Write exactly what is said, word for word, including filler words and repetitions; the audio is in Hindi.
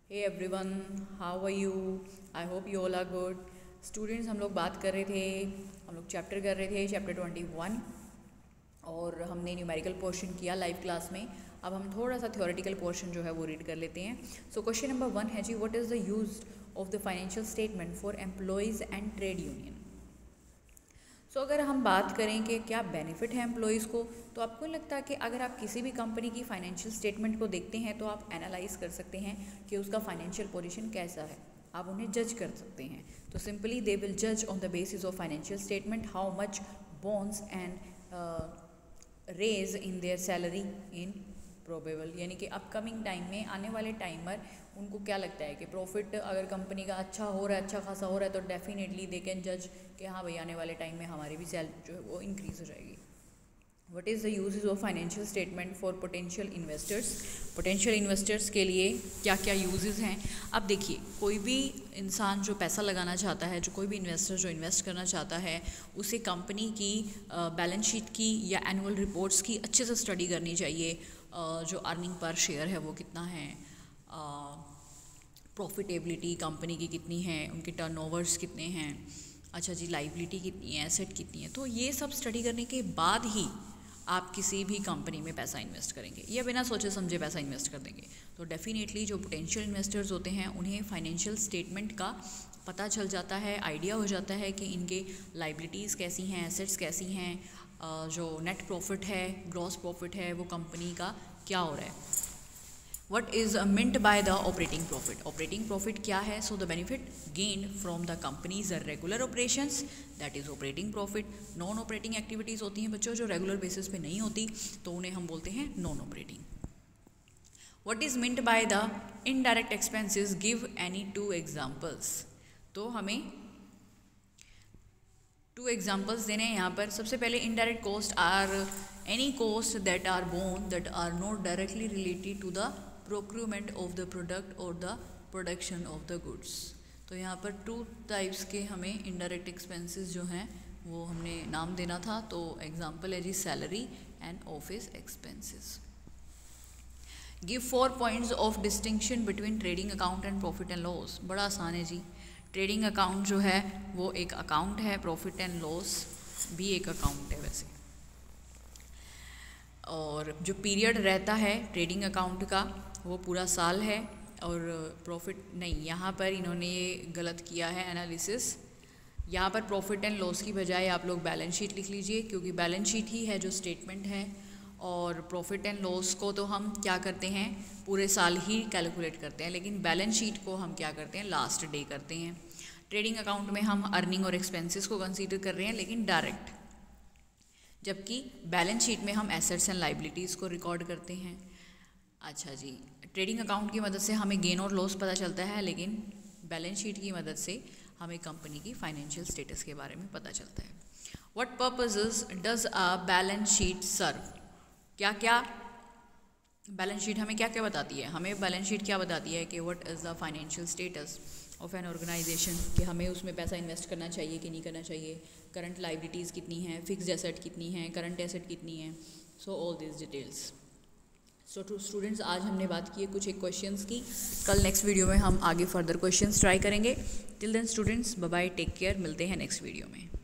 Hey everyone, how are you? I hope you all are good. Students, हम लोग बात कर रहे थे, हम लोग चैप्टर कर रहे थे चैप्टर ट्वेंटी वन, और हमने न्यूमेरिकल पोर्शन किया लाइव क्लास में। अब हम थोड़ा सा थ्योरेटिकल पोर्शन जो है वो रीड कर लेते हैं। सो क्वेश्चन नंबर वन है जी, what is the use of the financial statement for employees and trade union. So so, अगर हम बात करें कि क्या बेनिफिट है एम्प्लॉयज़ को, तो आपको लगता है कि अगर आप किसी भी कंपनी की फाइनेंशियल स्टेटमेंट को देखते हैं तो आप एनालाइज कर सकते हैं कि उसका फाइनेंशियल पोजीशन कैसा है, आप उन्हें जज कर सकते हैं। तो सिंपली दे विल जज on the basis of financial statement how much bonds and raise in their salary in probable, यानी कि अपकमिंग टाइम में आने वाले टाइमर उनको क्या लगता है कि प्रॉफिट अगर कंपनी का अच्छा हो रहा है, अच्छा खासा हो रहा है, तो डेफिनेटली दे कैन जज कि हाँ भाई आने वाले टाइम में हमारी भी सैलरी जो है वो इंक्रीज हो जाएगी। What is the uses of financial statement for potential investors. Potential investors के लिए क्या क्या यूजेस हैं। अब देखिए, कोई भी इंसान जो पैसा लगाना चाहता है, जो कोई भी इन्वेस्टर जो इन्वेस्ट करना चाहता है, उसे कंपनी की बैलेंस शीट की या एनुअल रिपोर्ट्स की अच्छे से स्टडी करनी चाहिए। जो अर्निंग पर शेयर है वो कितना है, प्रॉफिटेबिलिटी कंपनी की कितनी है, उनके टर्नओवर्स कितने हैं, अच्छा जी लाइबिलिटी कितनी है, एसेट कितनी है। तो ये सब स्टडी करने के बाद ही आप किसी भी कंपनी में पैसा इन्वेस्ट करेंगे, या बिना सोचे समझे पैसा इन्वेस्ट कर देंगे। तो डेफिनेटली जो पोटेंशियल इन्वेस्टर्स होते हैं उन्हें फाइनेंशियल स्टेटमेंट का पता चल जाता है, आइडिया हो जाता है कि इनके लाइबिलिटीज़ कैसी हैं, एसेट्स कैसी हैं, जो नेट प्रॉफिट है, ग्रॉस प्रॉफिट है, वो कंपनी का क्या हो रहा है। What is meant by the operating profit? Operating profit क्या है? So the benefit gained from the company's regular operations, that is operating profit. Non operating activities होती हैं बच्चों जो regular basis पे नहीं होती, तो उन्हें हम बोलते हैं non operating. What is meant by the indirect expenses? Give any two examples. तो हमें टू एग्जाम्पल्स देने हैं यहाँ पर। सबसे पहले indirect cost are any cost that are borne that are not directly related to the procurement of the product और the production of the goods. तो यहाँ पर टू टाइप्स के हमें इनडायरेक्ट एक्सपेंसेस जो हैं वो हमने नाम देना था। तो एग्जांपल है जी salary and office expenses. Give four points of distinction between trading account and profit and loss. बड़ा आसान है जी। ट्रेडिंग अकाउंट जो है वो एक अकाउंट है, प्रॉफिट एंड लॉस भी एक अकाउंट है वैसे। और जो पीरियड रहता है ट्रेडिंग अकाउंट का वो पूरा साल है, और प्रॉफिट नहीं, यहाँ पर इन्होंने ये गलत किया है एनालिसिस। यहाँ पर प्रॉफिट एंड लॉस की बजाय आप लोग बैलेंस शीट लिख लीजिए, क्योंकि बैलेंस शीट ही है जो स्टेटमेंट है, और प्रॉफिट एंड लॉस को तो हम क्या करते हैं पूरे साल ही कैलकुलेट करते हैं, लेकिन बैलेंस शीट को हम क्या करते हैं लास्ट डे करते हैं। ट्रेडिंग अकाउंट में हम अर्निंग और एक्सपेंसेस को कंसीडर कर रहे हैं लेकिन डायरेक्ट, जबकि बैलेंस शीट में हम एसेट्स एंड लाइबिलिटीज़ को रिकॉर्ड करते हैं। अच्छा जी, ट्रेडिंग अकाउंट की मदद से हमें गेन और लॉस पता चलता है, लेकिन बैलेंस शीट की मदद से हमें कंपनी की फाइनेंशियल स्टेटस के बारे में पता चलता है। What purposes does a balance sheet serve. क्या क्या बैलेंस शीट हमें क्या क्या बताती है। हमें बैलेंस शीट क्या बताती है कि what is the financial status of an organisation, कि हमें उसमें पैसा इन्वेस्ट करना चाहिए कि नहीं करना चाहिए, करंट लाइबिलिटीज़ कितनी हैं, फिक्स्ड एसेट कितनी हैं, करंट एसेट कितनी हैं, so all this details. So to students, आज हमने बात की है कुछ एक क्वेश्चंस की। कल नेक्स्ट वीडियो में हम आगे फर्दर क्वेश्चंस ट्राई करेंगे। Till then students, bye bye, take care, मिलते हैं नेक्स्ट वीडियो में।